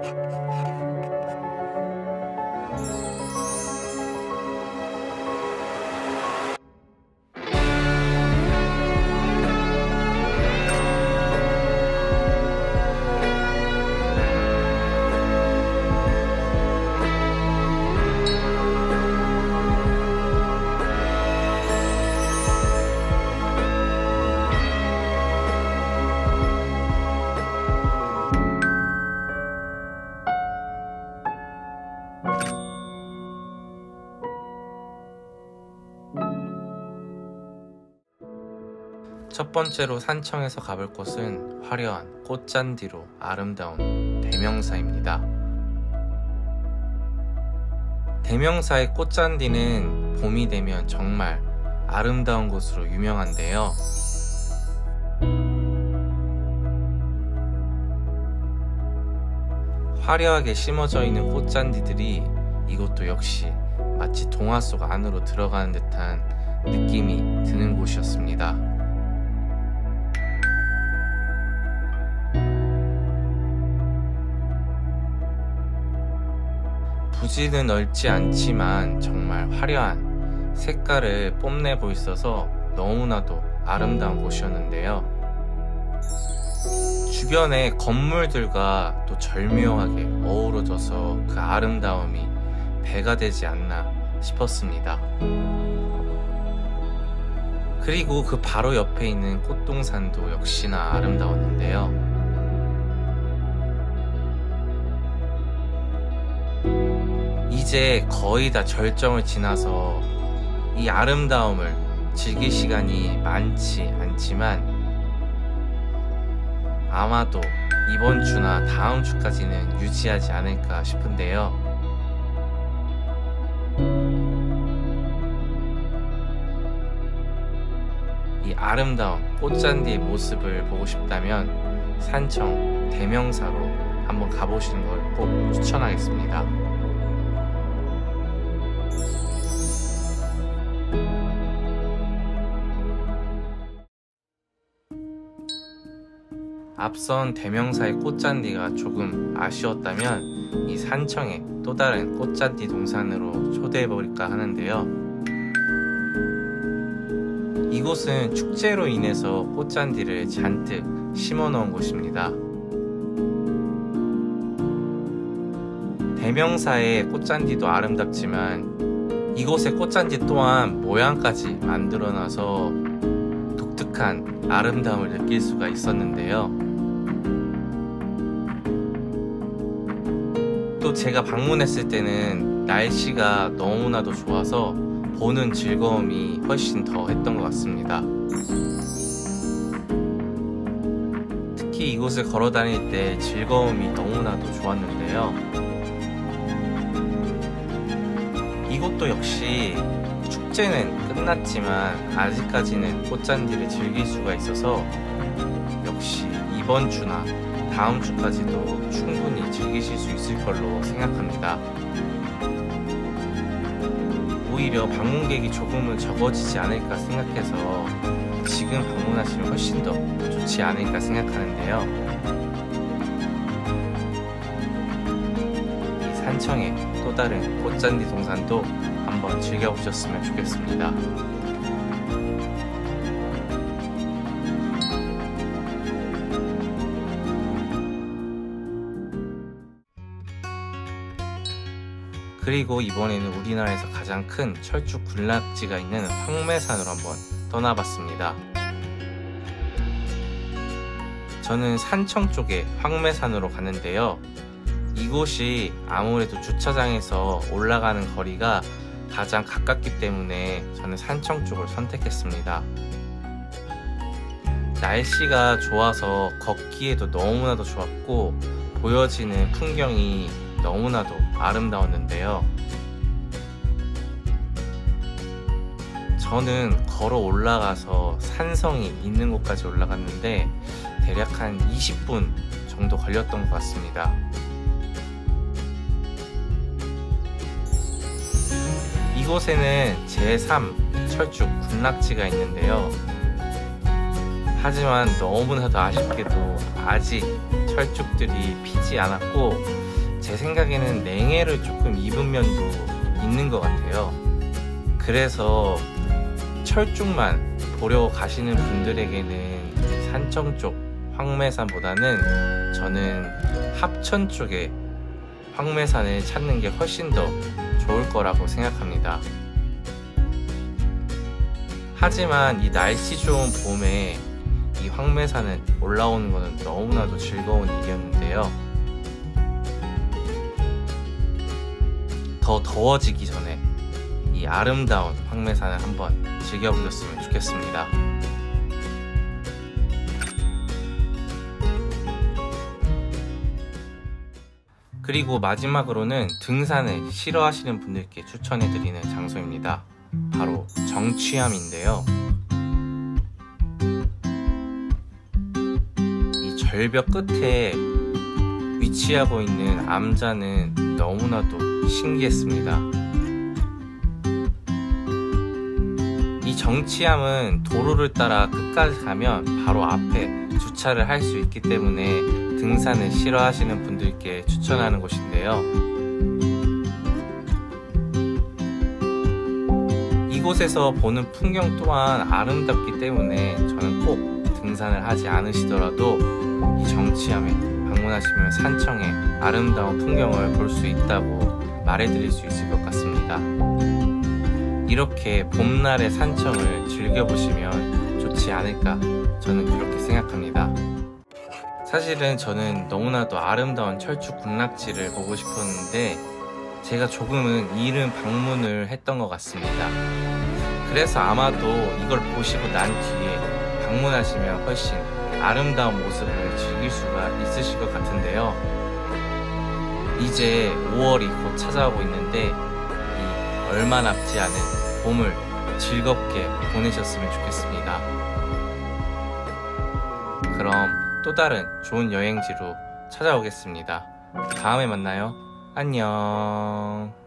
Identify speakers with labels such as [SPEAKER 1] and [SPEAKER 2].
[SPEAKER 1] 첫 번째로 산청에서 가볼 곳은 화려한 꽃잔디로 아름다운 대명사입니다. 대명사의 꽃잔디는 봄이 되면 정말 아름다운 곳으로 유명한데요. 화려하게 심어져 있는 꽃잔디들이 이곳도 역시 마치 동화 속 안으로 들어가는 듯한 느낌이 드는 곳이었습니다. 부지는 넓지 않지만 정말 화려한 색깔을 뽐내고 있어서 너무나도 아름다운 곳이었는데요. 주변의 건물들과 또 절묘하게 어우러져서 그 아름다움이 배가 되지 않나 싶었습니다. 그리고 그 바로 옆에 있는 꽃동산도 역시나 아름다웠는데요. 이제 거의 다 절정을 지나서 이 아름다움을 즐길 시간이 많지 않지만 아마도 이번 주나 다음 주까지는 유지하지 않을까 싶은데요. 이 아름다운 꽃잔디의 모습을 보고 싶다면 산청 대명사로 한번 가보시는 걸 꼭 추천하겠습니다. 앞선 대명사의 꽃잔디가 조금 아쉬웠다면 이 산청의 또 다른 꽃잔디 동산으로 초대해볼까 하는데요. 이곳은 축제로 인해서 꽃잔디를 잔뜩 심어 놓은 곳입니다. 대명사의 꽃잔디도 아름답지만 이곳의 꽃잔디 또한 모양까지 만들어놔서 독특한 아름다움을 느낄 수가 있었는데요. 또 제가 방문했을 때는 날씨가 너무나도 좋아서 보는 즐거움이 훨씬 더 했던 것 같습니다. 특히 이곳을 걸어 다닐 때 즐거움이 너무나도 좋았는데요. 이곳도 역시 축제는 끝났지만 아직까지는 꽃잔디를 즐길 수가 있어서 역시 이번 주나 다음 주까지도 충분히 즐기실 수 있을 걸로 생각합니다. 오히려 방문객이 조금은 적어지지 않을까 생각해서 지금 방문하시면 훨씬 더 좋지 않을까 생각하는데요. 이 산청의 또 다른 꽃잔디 동산도 한번 즐겨보셨으면 좋겠습니다. 그리고 이번에는 우리나라에서 가장 큰 철쭉 군락지가 있는 황매산으로 한번 떠나봤습니다. 저는 산청 쪽에 황매산으로 갔는데요. 이곳이 아무래도 주차장에서 올라가는 거리가 가장 가깝기 때문에 저는 산청 쪽을 선택했습니다. 날씨가 좋아서 걷기에도 너무나도 좋았고 보여지는 풍경이 너무나도 아름다웠는데요. 저는 걸어 올라가서 산성이 있는 곳까지 올라갔는데 대략 한 20분 정도 걸렸던 것 같습니다. 이곳에는 제3 철쭉 군락지가 있는데요. 하지만 너무나도 아쉽게도 아직 철쭉들이 피지 않았고 제 생각에는 냉해를 조금 입은 면도 있는 것 같아요. 그래서 철쭉만 보러 가시는 분들에게는 산청 쪽 황매산보다는 저는 합천 쪽에 황매산을 찾는 게 훨씬 더 좋을 거라고 생각합니다. 하지만 이 날씨 좋은 봄에 이 황매산을 올라오는 것은 너무나도 즐거운 일이었는데요. 더 더워지기 전에 이 아름다운 황매산을 한번 즐겨보셨으면 좋겠습니다. 그리고 마지막으로는 등산을 싫어하시는 분들께 추천해드리는 장소입니다. 바로 정취암인데요. 이 절벽 끝에 위치하고 있는 암자는 너무나도 신기했습니다. 이 정취암은 도로를 따라 끝까지 가면 바로 앞에 주차를 할 수 있기 때문에 등산을 싫어하시는 분들께 추천하는 곳인데요. 이곳에서 보는 풍경 또한 아름답기 때문에 저는 꼭 등산을 하지 않으시더라도 이 정취암에 방문하시면 산청의 아름다운 풍경을 볼 수 있다고 말해드릴 수 있을 것 같습니다. 이렇게 봄날의 산청을 즐겨보시면 좋지 않을까 저는 그렇게 생각합니다. 사실은 저는 너무나도 아름다운 철쭉 군락지를 보고 싶었는데 제가 조금은 이른 방문을 했던 것 같습니다. 그래서 아마도 이걸 보시고 난 뒤에 방문하시면 훨씬 아름다운 모습을 즐길 수가 있으실 것 같은데요. 이제 5월이 곧 찾아오고 있는데 이 얼마 남지 않은 봄을 즐겁게 보내셨으면 좋겠습니다. 그럼 또 다른 좋은 여행지로 찾아오겠습니다. 다음에 만나요. 안녕.